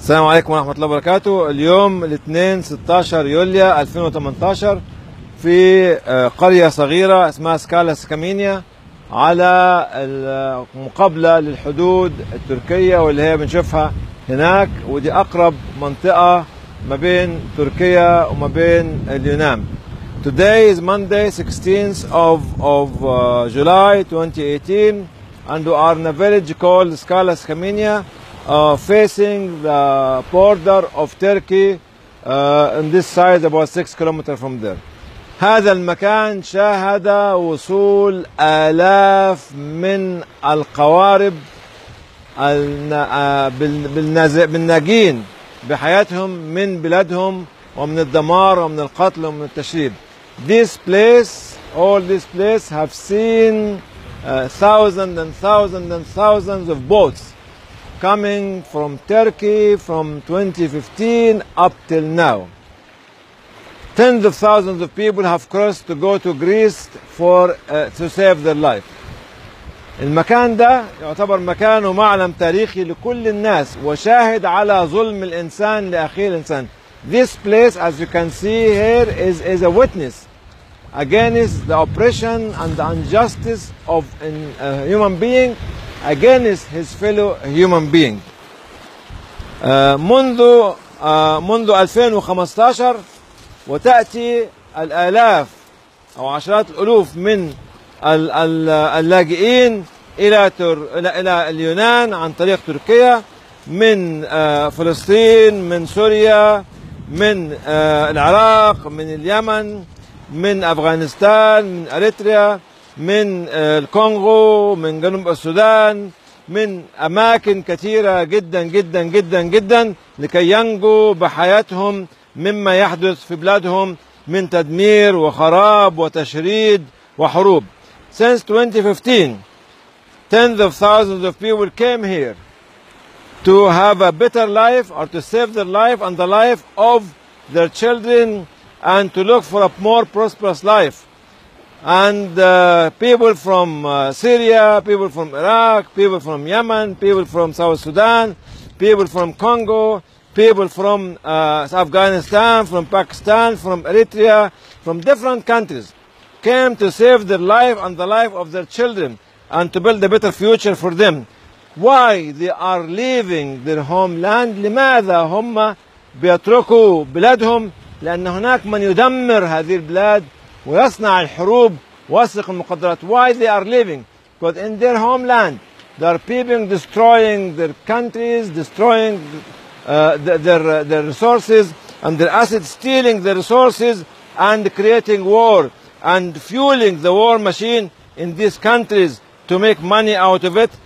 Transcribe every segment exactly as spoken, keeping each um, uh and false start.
السلام عليكم ورحمة الله وبركاته. اليوم الاثنين ستة عشر يوليو ألفين وثمانية عشر في قرية صغيرة اسمها سكالا سكامينيا على المقابلة للحدود التركية واللي هي بنشوفها هناك، ودي أقرب منطقة ما بين تركيا وما بين اليونان. Today is Monday sixteenth of, of uh, July twenty eighteen and we are in a village called Skala Skamenia uh, facing the border of Turkey uh, on this side about six kilometers from there. هذا المكان شاهد وصول آلاف من القوارب بالناجين بحياتهم من بلادهم ومن الدمار ومن القتل ومن التشريد. This place, all this place have seen uh, thousands and thousands and thousands of boats coming from Turkey from twenty fifteen up till now. Tens of thousands of people have crossed to go to Greece for uh, to save their life. المكان ده يعتبر مكان ومعلم تاريخي لكل الناس وشاهد على ظلم الإنسان لأخيه الإنسان. This place, as you can see here, is, is a witness against the oppression and the injustice of a human being against his fellow human being. uh, منذ uh, منذ ألفين وخمسة عشر وتأتي الآلاف أو عشرات الألوف من اللاجئين إلى إلى اليونان عن طريق تركيا من فلسطين، من سوريا، من العراق، من اليمن، من أفغانستان، من أريتريا، من الكونغو، من جنوب السودان، من أماكن كثيرة جدا جدا جدا جدا لكي ينجوا بحياتهم مما يحدث في بلادهم من تدمير وخراب وتشريد وحروب. Since twenty fifteen, tens of thousands of people came here to have a better life or to save their life and the life of their children and to look for a more prosperous life. And uh, people from uh, Syria, people from Iraq, people from Yemen, people from South Sudan, people from Congo, people from uh, Afghanistan, from Pakistan, from Eritrea, from different countries came to save their life and the life of their children and to build a better future for them. Why they are leaving their homeland? لماذا هم بيتركوا بلادهم؟ لأن هناك من يدمر هذه البلاد ويصنع الحروب ويسرق المخدرات. Why they are leaving? Because in their homeland there are people destroying their countries, destroying uh, their, their, their resources and their assets, stealing the resources and creating war and fueling the war machine in these countries to make money out of it.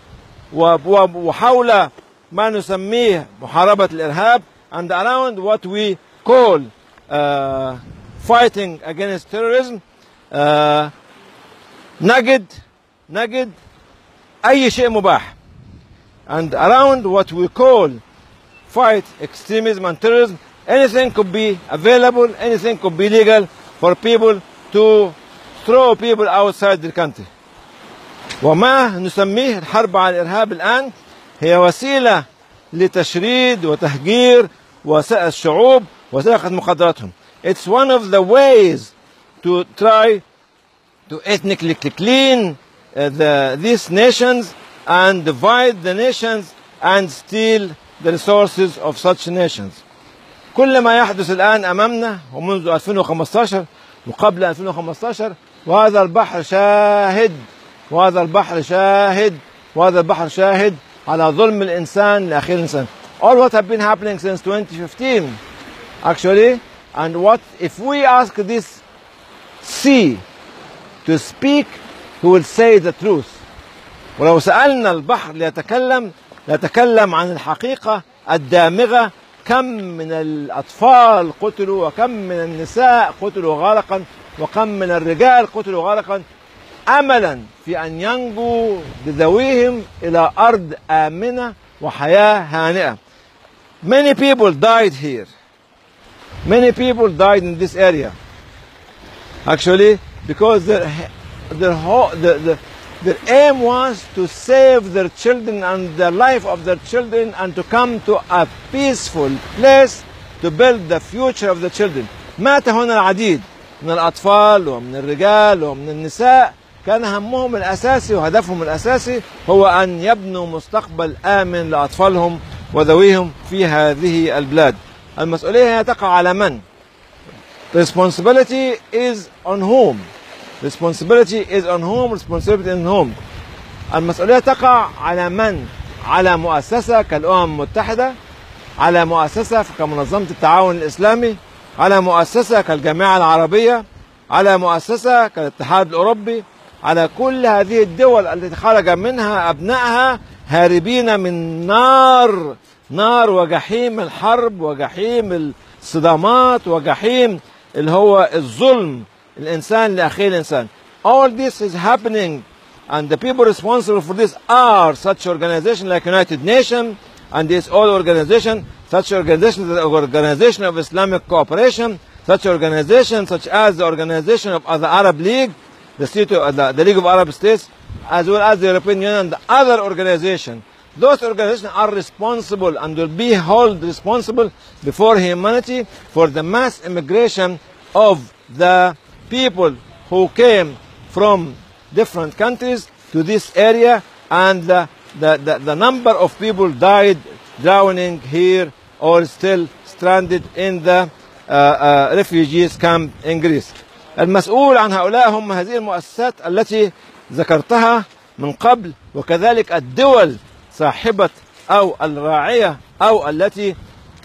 وحول ما نسميه محاربة الإرهاب and around what we call uh, fighting against terrorism. uh, نجد نجد أي شيء مباح. And around what we call fight extremism and terrorism, anything could be available, anything could be legal for people to throw people outside the country. وما نسميه الحرب على الإرهاب الآن هي وسيلة لتشريد وتهجير الشعوب وسرقة مخدراتهم. It's one of the ways to try to ethnically clean uh, the, these nations and divide the nations and steal the resources of such nations. كل ما يحدث الآن أمامنا ومنذ ألفين وخمسة عشر وقبل ألفين وخمسة عشر وهذا البحر شاهد وهذا البحر شاهد وهذا البحر شاهد على ظلم الإنسان لأخيه الإنسان. All what have been happening since twenty fifteen actually, and what if we ask this sea to speak, he will say the truth. ولو سألنا البحر ليتكلم ليتكلم عن الحقيقة الدامغة. كم من الأطفال قتلوا وكم من النساء قتلوا غرقا وكم من الرجال قتلوا غرقا أملا في أن ينجوا بذويهم إلى أرض آمنة وحياة هانئة. Many people died here. Many people died in this area. Actually, because their, their, the, the, Their aim was to save their children and the life of their children and to come to a peaceful place to build the future of the children. مات هنا العديد من الأطفال ومن الرجال ومن النساء، كان همهم الأساسي وهدفهم الأساسي هو أن يبنوا مستقبل آمن لأطفالهم وذويهم في هذه البلاد. المسؤولية تقع على من؟ Responsibility is on whom? Responsibility is on whom? Responsibility is on whom? المسؤولية تقع على من؟ على مؤسسة كالأمم المتحدة، على مؤسسة كمنظمة التعاون الإسلامي، على مؤسسة كالجامعة العربية، على مؤسسة كالاتحاد الأوروبي، على كل هذه الدول التي خرج منها أبنائها هاربين من نار نار وجحيم الحرب وجحيم الصدامات وجحيم اللي هو الظلم الإنسان لأخيه الإنسان. All this is happening and the people responsible for this are such organizations like United Nations and this all organization, such organizations the Organization of Islamic Cooperation, such organizations such as the Organization of the Arab League, the, State of, the, the League of Arab States, as well as the European Union and the other organizations. Those organizations are responsible and will be held responsible before humanity for the mass immigration of the people who came from different countries to this area, and the, the, the, the number of people died drowning here or still stranded in the uh, uh, refugees camp in Greece. المسؤول عن هؤلاء هم هذه المؤسسات التي ذكرتها من قبل، وكذلك الدول صاحبة أو الراعية أو التي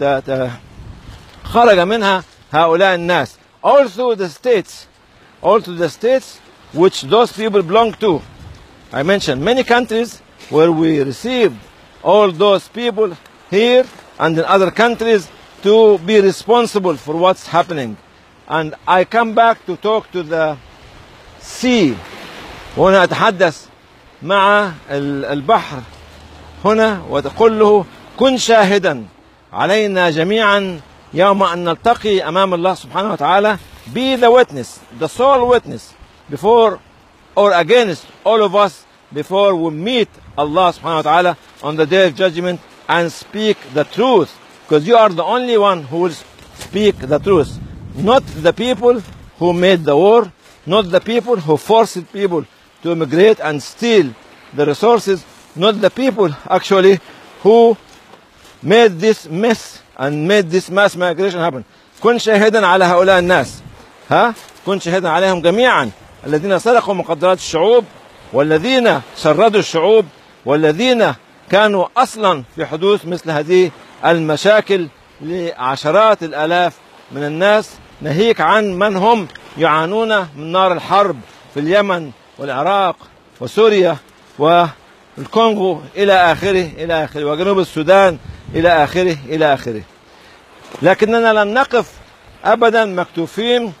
خرج منها هؤلاء الناس. Also the states, also the states which those people belong to. I mentioned many countries where we received all those people here and in other countries to be responsible for what's happening. And I come back to talk to the sea. وهنا أتحدث مع البحر هنا وتقول له كن شاهدا علينا جميعا يوم أن نلتقي أمام الله سبحانه وتعالى. Be the witness, the sole witness before or against all of us before we meet Allah subhanahu wa ta'ala on the day of judgment and speak the truth, because you are the only one who will speak the truth, not the people who made the war, not the people who forced people to immigrate and steal the resources, not the people actually who made this mess and made this mass migration happen. كن شاهدا على هؤلاء الناس، ها كن شاهدا عليهم جميعا الذين سرقوا مقدرات الشعوب والذين شردوا الشعوب والذين كانوا أصلا في حدوث مثل هذه المشاكل لعشرات الآلاف من الناس، ناهيك عن من هم يعانون من نار الحرب في اليمن والعراق وسوريا والكونغو إلى آخره إلى آخره وجنوب السودان إلى آخره إلى آخره. لكننا لن نقف أبدا مكتوفين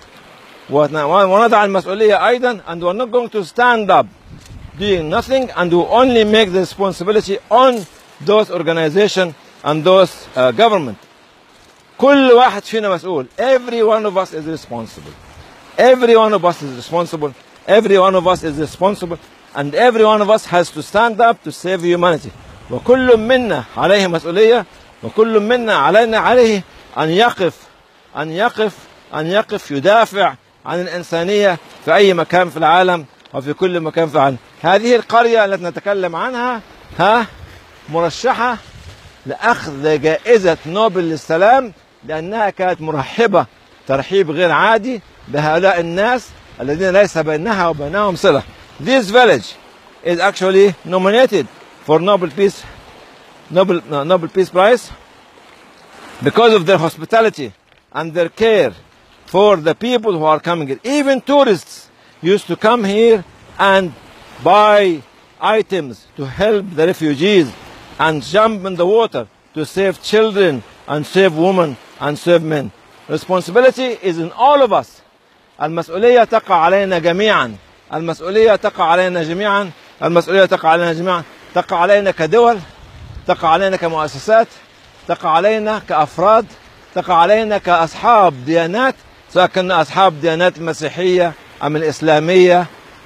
ونضع المسؤولية أيضا, and we are not going to stand up doing nothing and we only make the responsibility on those organizations and those uh, government. كل واحد فينا مسؤول. Every one of us is responsible. Every one of us is responsible. Every one of us is responsible and every one of us has to stand up to save humanity. وكل منا عليه مسؤولية وكل منا علينا عليه أن يقف أن يقف أن يقف يدافع عن الإنسانية في أي مكان في العالم وفي كل مكان في العالم. هذه القرية التي نتكلم عنها ها مرشحة لأخذ جائزة نوبل للسلام لأنها كانت مرحبة ترحيب غير عادي بهؤلاء الناس الذين ليس بينها وبينهم صلة. This village is actually nominated for Nobel Peace Nobel, no, Nobel Peace Prize because of their hospitality and their care for the people who are coming here. Even tourists used to come here and buy items to help the refugees and jump in the water to save children and save women and save men. Responsibility is in all of us. المسؤولية تقع علينا جميعا. المسؤولية تقع علينا جميعا. المسؤولية تقع علينا جميعا. تقع علينا كدول، تقع علينا كمؤسسات، تقع علينا كأفراد، تقع علينا كأصحاب ديانات، سواء كنا أصحاب ديانات المسيحية أم الإسلامية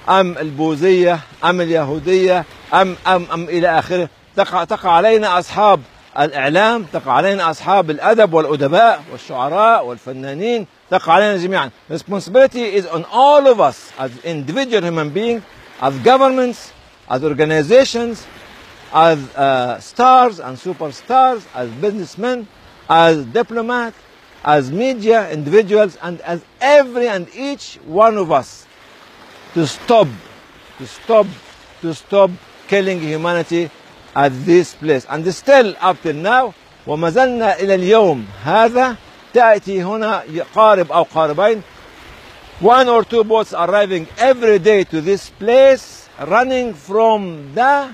أم البوذية أم اليهودية أم أم أم إلى آخره. تقع تقع علينا أصحاب الإعلام، تقع علينا أصحاب الأدب والأدباء والشعراء والفنانين، تقع علينا جميعا. Responsibility is on all of us as individual human beings, as governments, as organizations, as uh, stars and superstars, as businessmen, as diplomats, as media individuals, and as every and each one of us to stop, to stop, to stop killing humanity at this place. And still up till now وما زلنا إلى اليوم هذا تأتي هنا قارب أو قاربين one or two boats arriving every day to this place, running from the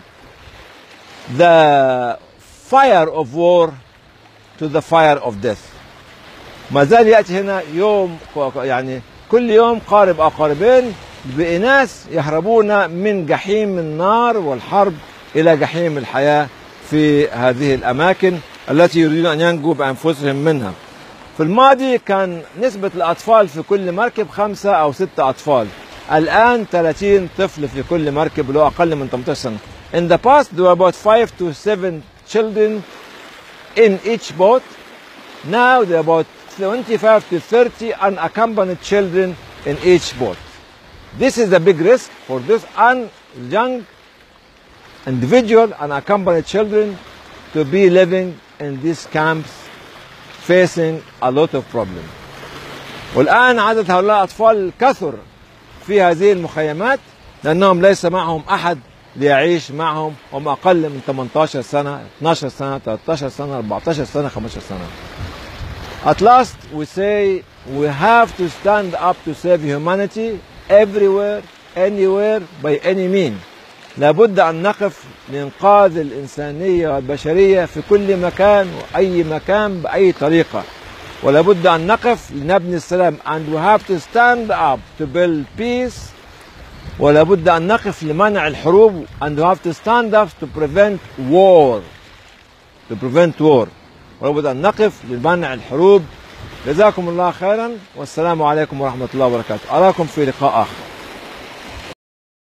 the fire of war to the fire of death. ما زال يأتي هنا يوم يعني كل يوم قارب أو قاربين بإناس يهربون من جحيم النار والحرب إلى جحيم الحياة في هذه الأماكن التي يريدون أن ينجوا بأنفسهم منها. في الماضي كان نسبة الأطفال في كل مركب خمسة أو ستة أطفال، الآن ثلاثين طفل في كل مركب اللي هو أقل من ثمانية عشر سنة. In the past there were about five to seven children in each boat. Now there are about twenty-five to thirty unaccompanied children in each boat. This is a big risk for this young individual unaccompanied children to be living in these camps facing a lot of problems. والآن عدد هؤلاء الأطفال كثر في هذه المخيمات لأنهم ليس معهم أحد ليعيش معهم، هم أقل من ثمانية عشر سنة، اثني عشر سنة، ثلاثة عشر سنة، أربعة عشر سنة، خمسة عشر سنة. At last we say we have to stand up to save humanity everywhere, anywhere, by any means. لابد أن نقف لإنقاذ الإنسانية والبشرية في كل مكان وأي مكان بأي طريقة، ولابد أن نقف لنبني السلام. And we have to stand up to build peace. ولابد أن نقف لمنع الحروب. And we have to stand up to prevent war. To prevent war. ولابد أن نقف لمنع الحروب. جزاكم الله خيرا والسلام عليكم ورحمة الله وبركاته. أراكم في لقاء آخر.